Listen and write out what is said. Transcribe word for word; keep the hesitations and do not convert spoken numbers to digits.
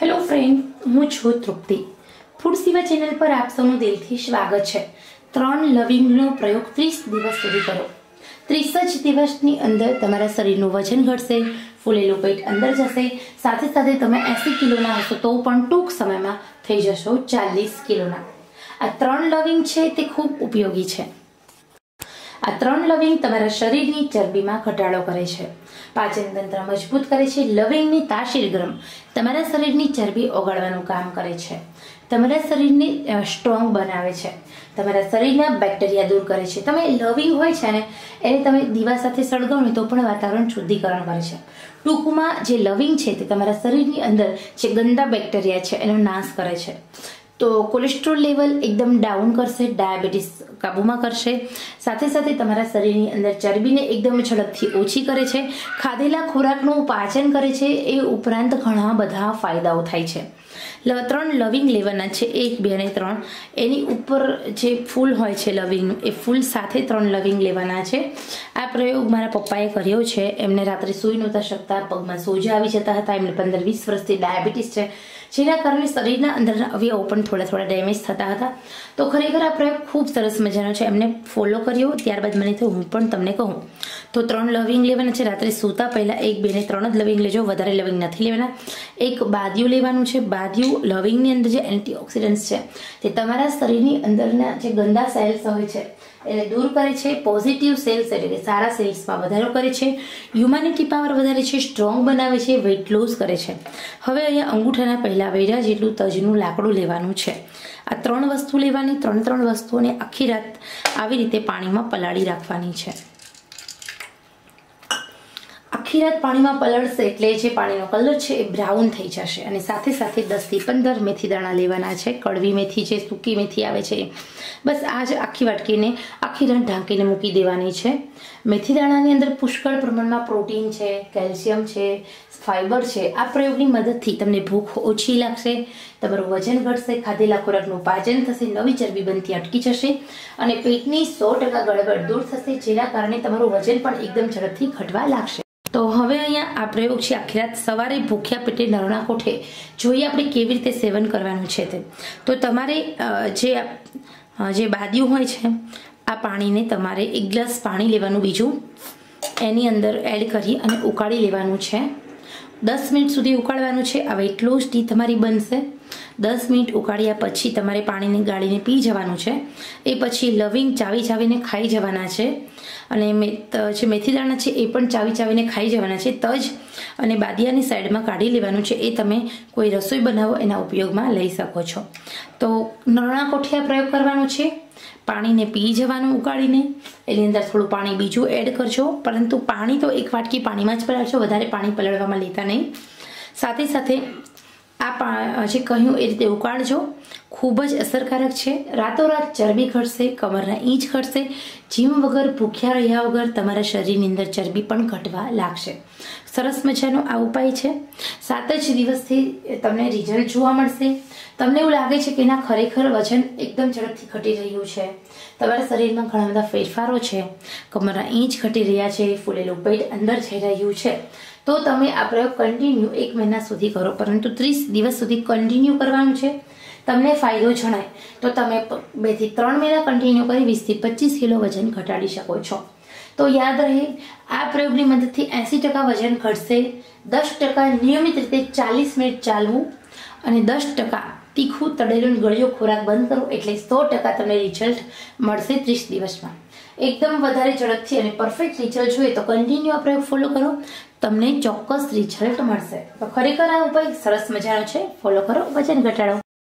Hello friend, હું છું તૃપ્તિ. Food સેવા ચેનલ પર આપ સૌનું દિલથી સ્વાગત છે. ત્રણ લવિંગનો પ્રયોગ ત્રીસ દિવસ સુધી કરો. ત્રીસ જ દિવસની અંદર તમારા શરીરનું વજન ઘટશે, ફૂલેલું પેટ અંદર જશે, સાથે સાથે તમે એસી કિલોના હશો તો પણ ટૂંક સમયમાં થઈ જશો ચાલીસ કિલોના. આ ત્રણ લવિંગ છે તે ખૂબ ઉપયોગી છે. આ ત્રણ લવિંગ તમારા શરીરની ચરબીમાં ઘટાડો કરે છે, પાચન તંત્ર મજબૂત કરે છે. લવિંગની તાસીર ગરમ તમારા શરીરની ચરબી ઓગાળવાનું કામ કરે છે, તમારા શરીરને સ્ટ્રોંગ બનાવે છે, તમારા શરીરના બેક્ટેરિયા દૂર કરે છે. તમે લવિંગ હોય છે ને એને તમે દીવા સાથે સળગાવો તો પણ વાતાવરણ શુદ્ધિકરણ કરે છે. ટૂંકમાં જે લવિંગ છે તે તમારા શરીરની અંદર જે ગંદા બેક્ટેરિયા છે એનો નાશ કરે છે. તો કોલેસ્ટ્રોલ લેવલ એકદમ ડાઉન કરશે, ડાયાબિટીસ કાબૂમાં કરશે, સાથે સાથે તમારા શરીરની અંદર ચરબીને એકદમ ઝડપથી ઓછી કરે છે, ખાધેલા ખોરાકનું પાચન કરે છે. એ ઉપરાંત ઘણા બધા ફાયદાઓ થાય છે. ત્રણ લવિંગ લેવાના છે, એક બે અને ત્રણ. એની ઉપર જે ફૂલ હોય છે લવિંગનું એ ફૂલ સાથે ત્રણ લવિંગ લેવાના છે. આ પ્રયોગ મારા પપ્પાએ કર્યો છે. એમને રાત્રે સૂઈ નહોતા શકતા, પગમાં સોજા આવી જતા હતા, એમને પંદર વીસ વર્ષથી ડાયાબિટીસ છે, જેના કારણે શરીરના અંદરના અવયવો પણ થોડા થોડા ડેમેજ થતા હતા. તો ખરેખર આ પ્રયોગ ખૂબ સરસ મજાનો છે. એમને ફોલો કર્યો, ત્યારબાદ મને થયું હું પણ તમને કહું. તો ત્રણ લવિંગ લેવાના છે. રાત્રે સૂતા પહેલાં એક બે ને ત્રણ જ લવિંગ લેજો, વધારે લવિંગ નથી લેવાના. એક બાદિયું લેવાનું છે. બાદિયું લવિંગની અંદર જે એન્ટીઓક્સિડન્ટ્સ છે તે તમારા શરીરની અંદરના જે ગંદા સેલ્સ હોય છે એને દૂર કરે છે, પોઝિટિવ સેલ્સ એટલે કે સારા સેલ્સમાં વધારો કરે છે, હ્યુમેનિટી પાવર વધારે છે, સ્ટ્રોંગ બનાવે છે, વેઇટ લોસ કરે છે. હવે અહીંયા અંગૂઠાના પહેલા વેઢા જેટલું તજનું લાકડું લેવાનું છે. આ ત્રણ વસ્તુ લેવાની. ત્રણ ત્રણ વસ્તુઓને આખી રાત આવી રીતે પાણીમાં પલાળી રાખવાની છે. આખી રાત પાણીમાં પલળશે એટલે જે પાણીનો કલર છે એ બ્રાઉન થઈ જશે. અને સાથે સાથે દસ થી પંદર મેથી દાણા લેવાના છે. કડવી મેથી છે, સૂકી મેથી આવે છે, બસ આ જ આખી વાટકીને આખી રાત ઢાંકીને મૂકી દેવાની છે. મેથી દાણાની અંદર પુષ્કળ પ્રમાણમાં પ્રોટીન છે, કેલ્શિયમ છે, ફાઈબર છે. આ પ્રયોગની મદદથી તમને ભૂખ ઓછી લાગશે, તમારું વજન ઘટશે, ખાધેલા ખોરાકનું પાચન થશે, નવી ચરબી બનતી અટકી જશે અને પેટની સો ટકા ગડબડ દૂર થશે, જેના કારણે તમારું વજન પણ એકદમ ઝડપથી ઘટવા લાગશે. તો હવે અહીંયા આ પ્રયોગ છે આખી રાત સવારે ભૂખ્યા પેટે નરણા કોઠે જોઈએ આપણે કેવી રીતે સેવન કરવાનું છે તે. તો તમારે જે જે બાદિયું હોય છે આ પાણીને તમારે એક ગ્લાસ પાણી લેવાનું, બીજું એની અંદર એડ કરી અને ઉકાળી લેવાનું છે. દસ મિનિટ સુધી ઉકાળવાનું છે. હવે એટલું જ ટી તમારી બનશે. દસ મિનિટ ઉકાળ્યા પછી તમારે પાણીને ગાળીને પી જવાનું છે. એ પછી લવિંગ ચાવી ચાવીને ખાઈ જવાના છે. અને જે મેથી દાણા છે એ પણ ચાવી ચાવીને ખાઈ જવાના છે. તજ અને બાદિયાની સાઈડમાં કાઢી લેવાનું છે. એ તમે કોઈ રસોઈ બનાવો એના ઉપયોગમાં લઈ શકો છો. તો નરણા કોઠે આ પ્રયોગ કરવાનો છે. પાણીને પી જવાનું ઉકાળીને. એની અંદર થોડું પાણી બીજું એડ કરજો, પરંતુ પાણી તો એક વાટકી પાણીમાં જ પલાળજો, વધારે પાણી પલાળવામાં લેતા નહીં. સાથે સાથે આ જે કહ્યું એ રીતે ઉકાળજો. ખૂબ જ અસરકારક છે. રાતોરાત ચરબી ઘટશે, કમરના ઈંચ ઘટશે. જીમ વગર, ભૂખ્યા રહ્યા વગર તમારા શરીરની અંદર ચરબી પણ ઘટવા લાગશે. સરસ મજાનો આ ઉપાય છે. સાત જ દિવસથી તમને રિઝલ્ટ જોવા મળશે. તમને એવું લાગે છે કે એના ખરેખર વજન એકદમ ઝડપથી ઘટી રહ્યું છે, તમારા શરીરમાં ઘણા બધા ફેરફારો છે, કમરના ઈંચ ઘટી રહ્યા છે, ફૂલેલું પેટ અંદર જઈ રહ્યું છે, તો તમે આ પ્રયોગ કન્ટિન્યુ એક મહિના સુધી કરો. પરંતુ ત્રીસ દિવસ સુધી કન્ટિન્યુ કરવાનું છે. તમને ફાયદો જણાય તો તમે બે થી ત્રણ મહિના કન્ટિન્યુ કરી વીસ થી પચીસ કિલો વજન ઘટાડી શકો છો. તો યાદ રહે, આ પ્રયોગની મદદથી એસી ટકા વજન ઘટશે, દસ ટકા નિયમિત રીતે ચાલીસ મિનિટ ચાલવું અને દસ ટકા તીખું તળેલું ગળ્યો ખોરાક બંધ કરો એટલે સો ટકા તમને રિઝલ્ટ મળશે ત્રીસ દિવસમાં. એકદમ વધારે ઝડપથી અને પરફેક્ટ રિઝલ્ટ જોઈએ તો કન્ટિન્યુ આ પ્રયોગ ફોલો કરો, તમને ચોક્કસ રિઝલ્ટ મળશે. તો ખરેખર આ ઉપાય સરસ મજાનો છે. ફોલો કરો, વજન ઘટાડો.